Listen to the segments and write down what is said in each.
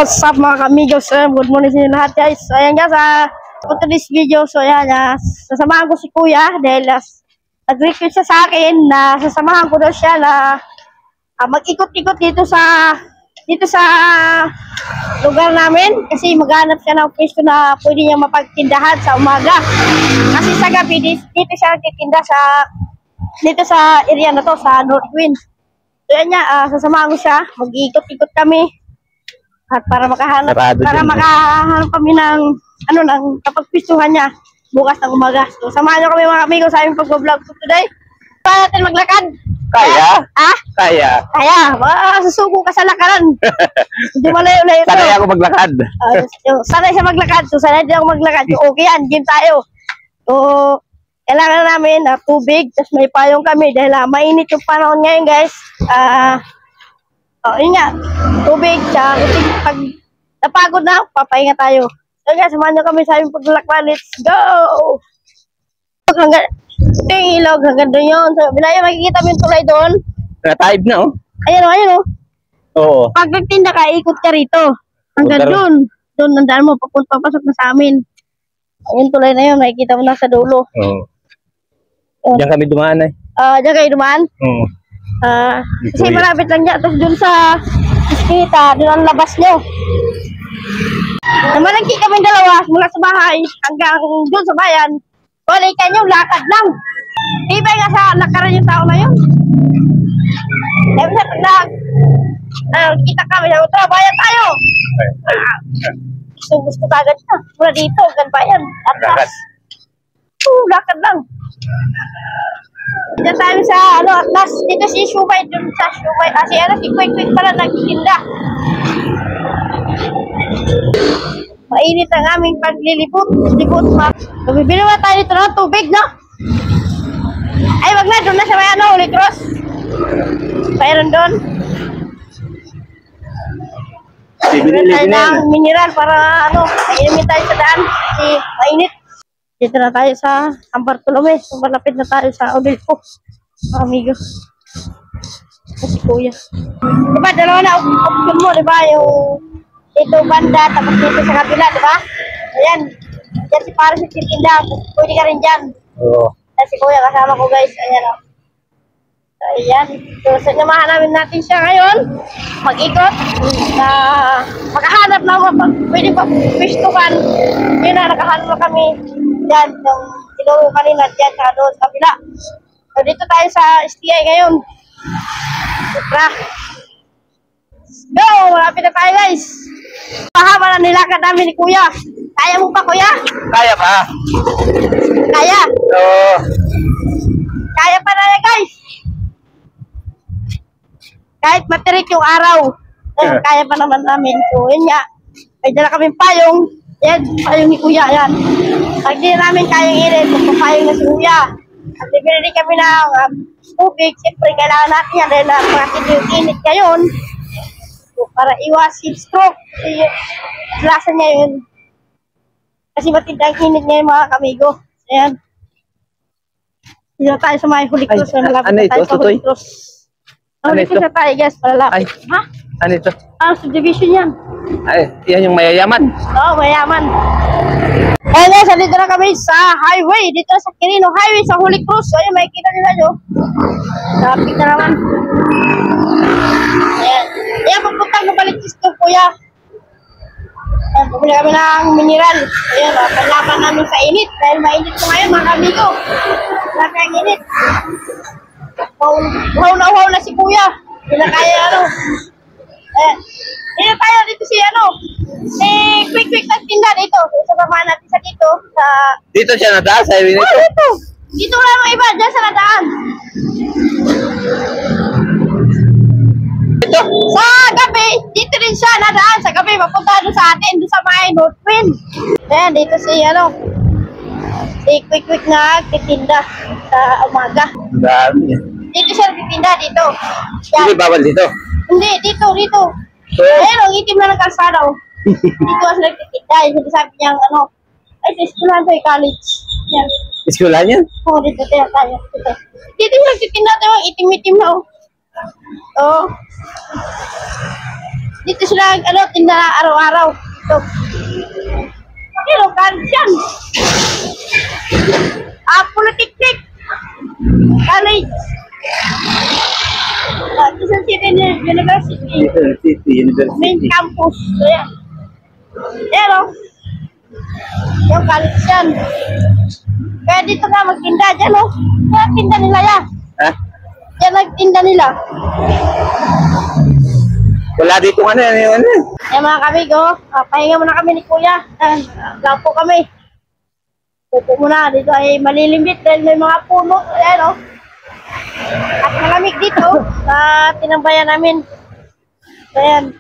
What's up mga kamigos? Good morning sa inyo lahat guys. So ayan guys, for today's video, so ayan, sasamahan ko si kuya dahil nag-request siya sa akin na sasamahan ko daw siya na mag-ikot-ikot dito sa lugar namin kasi maghanap siya ng pwesto na pwede niya mapagtindahan sa umaga. Kasi sa gabi, dito siya nagtitinda dito sa area na to, sa Northwind. So ayan niya, sasamahan ko siya, mag-ikot-ikot kami. At para makahanap kami ng ng kapagpistuhan niya bukas ng umaga. So samahan niyo kami mga amigo sa aming pag-vlog for today. Paano natin maglakad? Kaya? Kaya. Susuko ka sa lakaran. Hindi malayo-layo ito. Sanay ako maglakad. Sanay siya maglakad. So sanay din ako maglakad. So okay yan, game tayo. So kailangan namin tubig. Tapos may payong kami dahil mainit yung panahon ngayon guys. Yun nga, tubig, pag napagod na, papahinga tayo. So guys, samahan nyo kami sa aming paglalakbay. Let's go! Ito yung ilog, hanggang doon yun. So, bilaya, makikita mo yung tulay doon. Nataib na, oh. Ayan o. Oo. Pag nagtinda ka, ikot ka rito. Hanggang doon. Doon, nandaan mo, papasok na sa amin. Ayun, tulay na yun, makikita mo na sa dulo. Oo. Diyan kami dumaan eh. Diyan kayo dumaan? Oo. Kasi malapit lang dyan. Tapos dun sa iskita, dun ang labas nyo. Namalangki kami dalawa mula sa bahay hanggang dun sa bayan. Balikan nyo, lakad lang. Iba nga sa lakaran yung tao na yun. Dahil sa pag kita kami, tara, bayan tayo. Gusto kagad na. Mula dito, hanggang bayan. Atlas. Lakad lang. Diyan tayo sa Atlas. Dito si Shumay, dun sa Shumay. Si Quick pala nagtitinda. Mainit ang aming paglilibot. Bibili na tayo dito ng tubig, no? Ay, wag na. Doon na sa may Holy Cross. Mayroon doon. Bibili tayo ng mineral para inumin tayo sa daan. Kasi mainit. Dito na tayo sa San Bartolome. So, malapit na tayo sa Odilco. Amigo. Si kuya. Diba, dalawa na option mo, diba? Yung dito banda, tapos dito sa kabila, diba? Ayan. Yan si Paris si Tinda. Pwede ka rin dyan. Oo. Yan si kuya, kasama ko guys. Ayan o. So, ayan. So, sinamahan namin natin siya ngayon. Mag-ikot. Makahanap na pwede pa pistukan. Yun na, nakahanap na kami. Diyan, yung tinuro kanina dyan sa doon sa kabila. So, dito tayo sa STI ngayon. Supra. Go! Malapit na tayo guys. Mahaba na nilakad namin ni kuya. Kaya mo pa kuya? Kaya pa. Kaya? Oo. Kaya pa na yan guys. Kahit matirik yung araw. Kaya pa naman namin. So, yun nga. May dala kaming payong. Yan, payong ni kuya, yan. Pag di namin kayang init, magpapayong na si kuya. At bibili kami ng tubig, siyempre kailangan natin yan dahil makakit yung init ngayon. So, para iwas heat stroke. Kasi lasa niya yun. Kasi matindang init ngayon mga kamigo. Ayan. Dito tayo sa mga Holy Cross. Ano ito? Tutoy? Holy Cross na tayo guys, palalapit. Ha? Ano ito? Subdivision yan. Ay, yan yung mayayaman. Oo, mayaman. Ayun guys, dito na kami sa highway. Dito na sa Quirino Highway, sa Holy Cross. So, ayun, makikita nila nyo. Traffic na naman. Ayan. Ayan, pagpuntang mabalik gusto, kuya. Ayan, bumili kami ng mineral. Ayan, panlaban namin sa init. Dahil mainit ko ngayon, mga kamigo. Laki ang init. Uhaw na si kuya. Hindi na kaya Ayan. Dito si Quick nagtinda dito. Sasamahan natin sa dito. Dito siya nadaan sa highway nito? Oo, dito. Dito lang ang iba. Diyan sa nadaan. Ito? Sa gabi, dito rin siya nadaan. Sa gabi, mapunta doon sa atin. Doon sa may Northwind. Ayan, dito si si Quick nagtitinda sa umaga. Dami. Dito siya nagtitinda dito. Hindi bawal dito? Hindi, dito. So, ayun, itim na ng kalsada. Dito kasi nagtitinda. Sabi niya, ay, sa eskwelahan tayo, college. Yan. Eskwelahan yan? Oo, dito tayo. Dito siya nagtitinda tayo, itim-itim na. Oo. Dito sila, tinda araw-araw. So, pero kalis yan. Polytechnic. College. Quezon City University. Main University. campus. So, yan. Pero, yung college yan. Kaya dito nga magtinda dyan, oh. Kaya tinda nila yan. Ha? Yan nagtinda nila. Wala dito ano yan. Yan mga kamigo, pahinga muna kami ni Kuya. Gapo kami. Pupo muna, dito ay malilimbit dahil may mga puno. Ayan, oh. At malamig dito sa tinambayan namin. Ayan.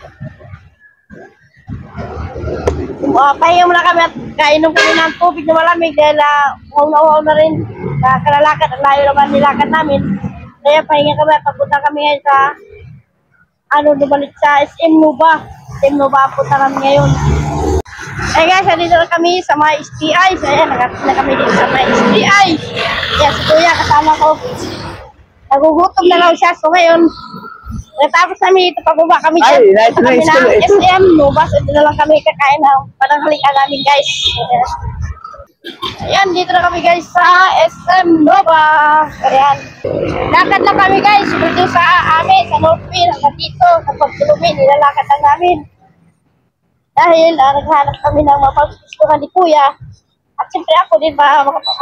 Pahinga muna kami at kainom kami ng tubig na malamig dahil uhaw na rin. Kalalakad, ang layo naman nilakad namin. Kaya pahinga kami at papunta kami ngayon sa dumalik sa SM Nova. SM Nova punta kami ngayon. Eh guys, dito na kami sa mga STI. So ayan, nagatin na kami dito sa mga STI. Yan, si Kuya kasama ko. Nagugutom na lang siya. So ngayon, natapos namin ito, pababa kami dyan. Ay, nice, kami nice, ng nice. SM Nova. So dito na lang kami kakain ng pananghalian namin guys. Ayan, dito na kami guys sa SM Nova. Ayan. Lakad lang kami guys. Dito sa amin, sa Northfield, hanggang dito, sa Pagtulumin, nilalakad lang namin. Dahil naghanap kami ng mapagpistuhan ni Kuya. At siyempre ako din ba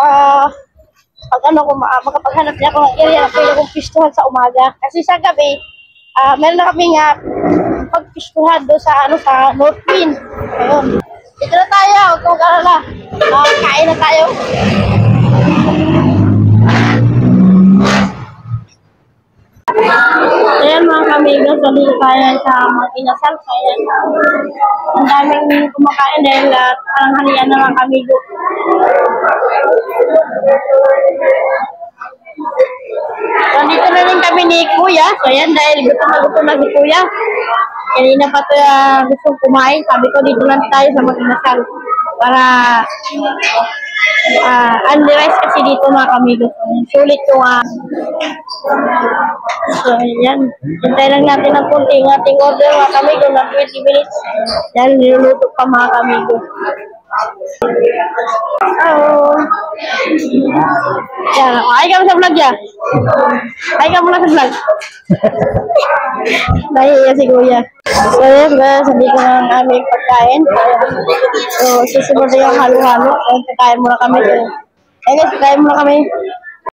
makapaghanap niya ako ng area na pwede kong pistuhan sa umaga. Kasi sa gabi, meron na kami pagpistuhan doon sa sa Northfield. Ayun. Dito na tayo, huwag kong kalala. Kain na tayo. Ayan mga kamigo, so dito tayo sa mga inasal. Ayan. Ang daming kumakain dahil parang halian na mga kamigo. So dito na rin kami ni Kuya. So ayan, dahil gutom na si Kuya. Kanina pa ito gustong kumain. Sabi ko dito lang tayo sa mga inasal. Para unli-rice kasi dito mga kamigo. Sulit yung so, yan. Hintay lang natin ng kunting ating order mga kamigo na 20 minutes. Yan, niluluto pa mga kamigo. Oh. Yan. Ay ka mo sa vlog ya. Ay ka muna sa vlog. Nahiya si Kuya. So yan guys, hindi ko na ang aming pagkain. So susunod na yung halo-halo. So kakain muna kami. Ayun guys, kakain muna kami.